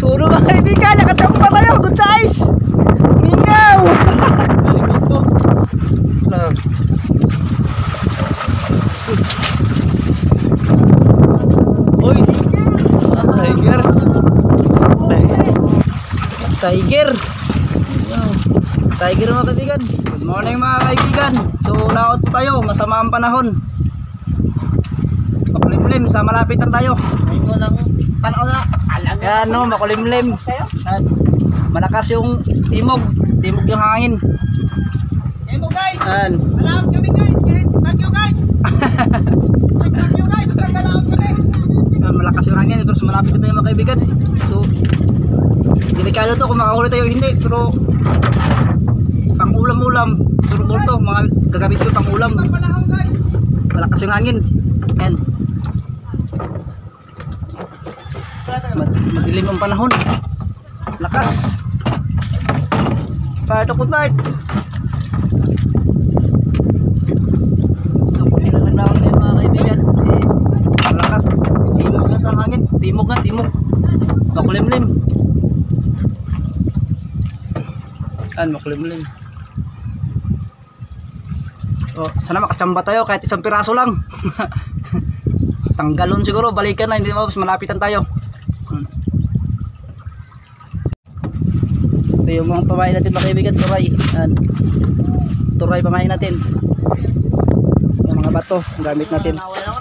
Suro mga kaibigan, nakachamba tayo. Good size. Mingaw. Uy, tiger. Tiger. Tiger mga kaibigan. Good morning mga kaibigan. So laot po tayo, masama ang panahon. Makulimlim, sa malapitan tayo. Ayun lang. Tanaw na. Yan no, makulimlim. At malakas yung timog yung hangin. Timog guys. Yan. Malaot kami guys. Thank you guys. Thank you guys. Nagalaot kami. Yan, malakas yung hangin, pero sa malapit na tayo mga kaibigan. So delikado to kung makahuli tayo hindi, pero pang ulam-ulam, turbol to, mga gagamit ko pang ulam. Panahon guys. Malakas yung hangin. Yan. Madilim ang panahon. Lakas. Parto ko tart. So kung nilalaglawan yan mga kaibigan, kasi malakas. Timog na ang hangin. Timog. Makulimlim. Makulimlim. So sana makachamba tayo kahit isang piraso lang. Isang galon siguro, balikan na, hindi mo, malapitan tayo. Ito yung mga pamain natin mga kaibigan, turay. Yan. Turay pamain natin. Yung mga bato, ang gamit natin.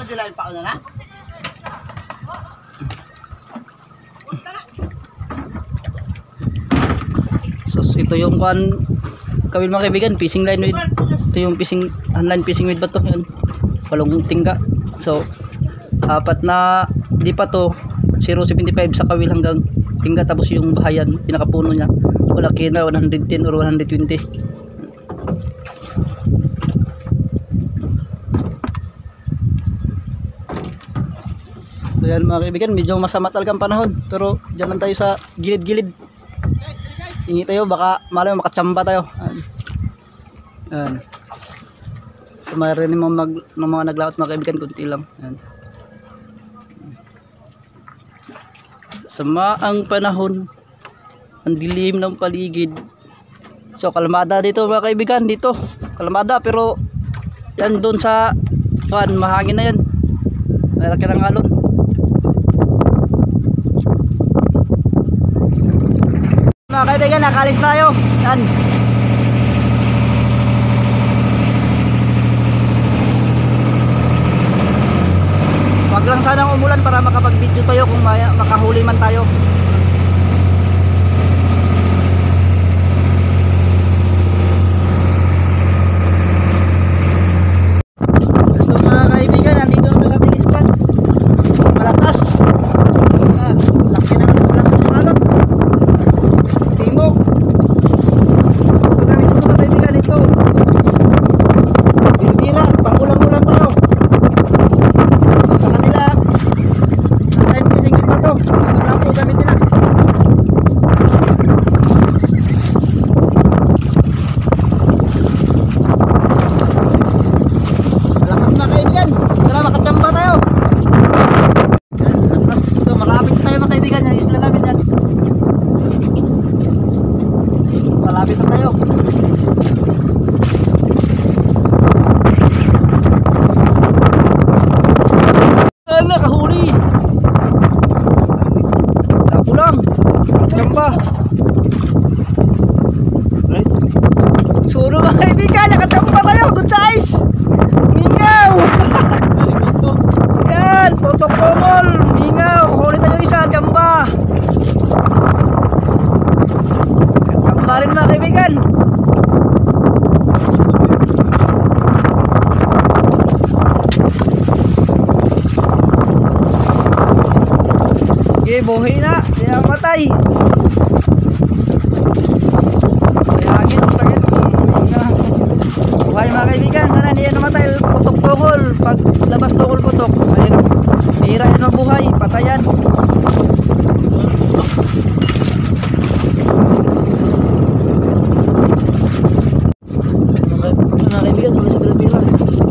So ito yung kawil mga kaibigan, fishing line with, ito yung fishing, online fishing with bato. Yan. Palong tingga. So apat na lipat to, 0.75 sa kawil hanggang tingga, tapos yung bahayan, pinakapuno niya malaki na 110 or 120. So yan mga kaibigan, medyo masama talaga ang panahon, pero dyan lang tayo sa gilid-gilid. Hingi tayo, baka malay mo makachamba tayo. Yan. So mayroon ng mga naglaot mga kaibigan, kunti lang. Yan. Sama ang panahon, ang dilim ng paligid. So kalmada dito mga kaibigan, dito kalmada, pero yan doon sa mahangin na yan, malaki ng alon. Mga kaibigan, nakalis tayo. Yan. Wag lang sanang umulan para makapag-video tayo kung makahuli man tayo. Ito mga kaibigan, nandito na sa ating spot. Malakas. Laki na malakas yung alot. Timog. So kami dito mga kaibigan, ito bira-bira, pang-ulam-ulam tayo. Malapit na tayo. Nakahuli. Tapo lang. Chamba. Nice. Suro mga kaibigan, nakachamba tayo. Good size. Mingaw. Yan, tutok tungol. Mingaw. Huli tayo isa, chamba. Chamba rin mga kaibigan. Okay, buhay na. Hindi na matay. May hangin. Buhay mga kaibigan. Sana hindi yan namatay. Putok tungol. Pag labas tungol putok. Ayun. Hira yan ang buhay. Patayan. Mga kaibigan, mula sa bira-bira.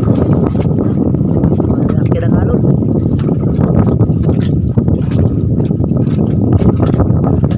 Malaki ng alon.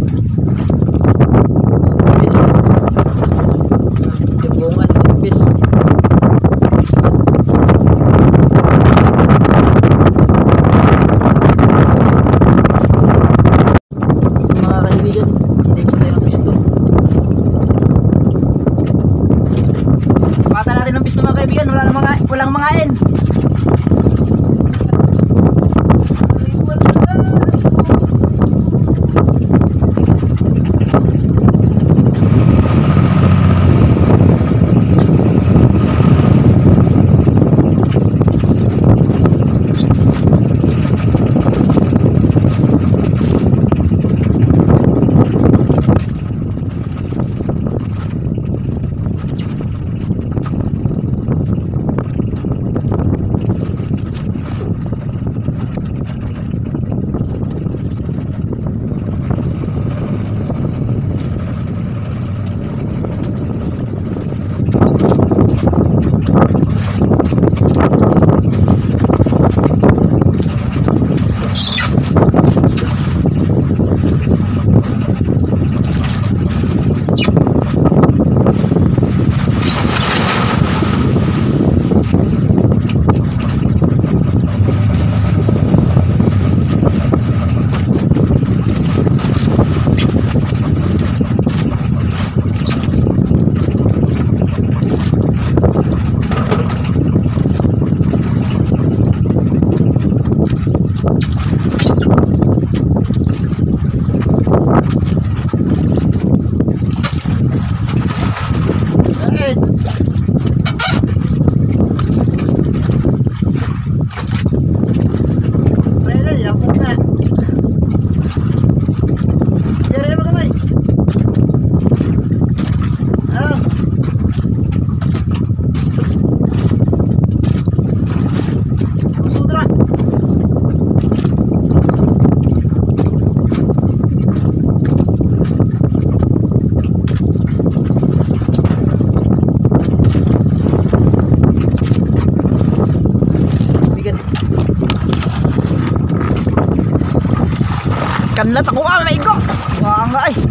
Anlat ako may ko. Wah nga ay.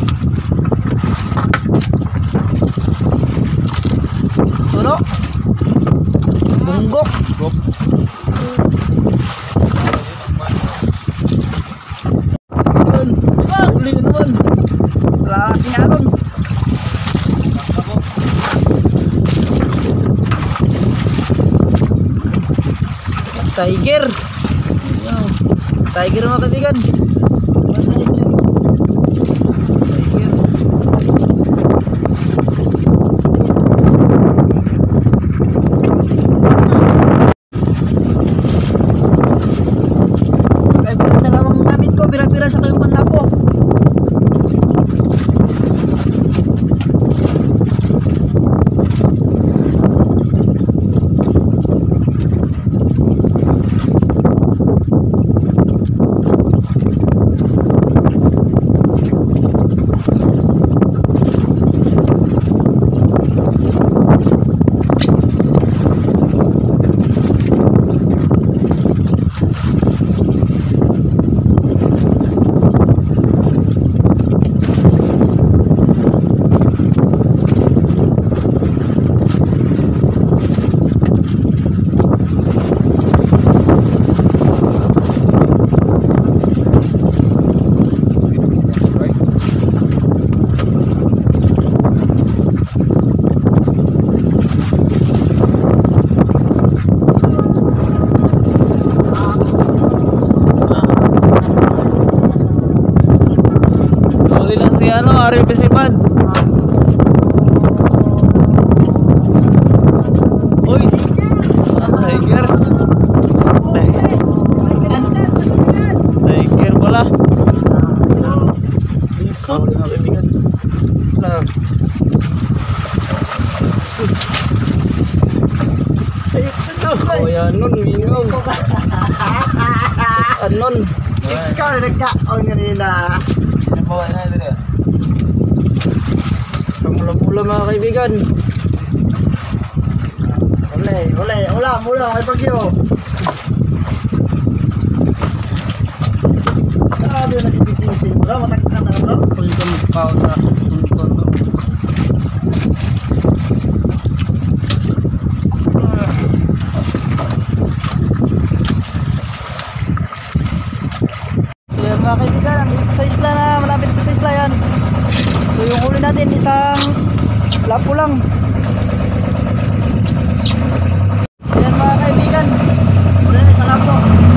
Turo. Bunggok. Huli na naman. Laki nga nun. Tiger. Tiger mga kaibigan. Tiger. Kaibigan, dalawang gamit ko. Pira-pira sa kayong banda po. Ariel Pesipan. Uy, Tiger. Tiger pala. Isot. Oh ya nun mingaw. Anon. Ikaw na nagkaon kanina. Pamula-pula mga kaibigan. Ulam, may bagyo. Grabe na titikisin bro, matakkan na bro. Punton pa sa punton. So yan mga kaibigan, nandito sa isla na, malapit dito sa isla yan. So yung huli natin isang lapo lang. Yan mga kaibigan, huli natin isang lapo.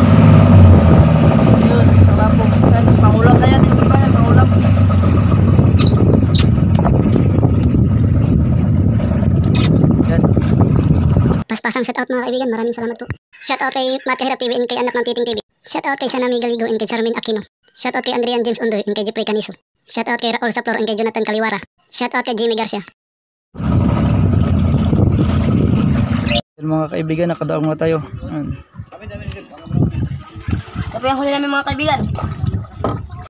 Yun, isang lapo. Yan, pangulam na yan, hindi ba yan, pangulam. Yan. Paspasang shout out mga kaibigan, maraming salamat po. Shout out kay Matt Kahirap TV and kay Anak ng Titing TV. Shout out kay Shanami Galigo and kay Charmin Aquino. Shout out kay Adrian James Undoy and kay Jeffrey Caniso. Shout out kay Raul Saplor and kay Jonathan Kaliwara. Shout out kay Jimmy Garcia. Yan mga kaibigan, nakadaong na tayo. Yan. Ito po yung huli namin mga kaibigan.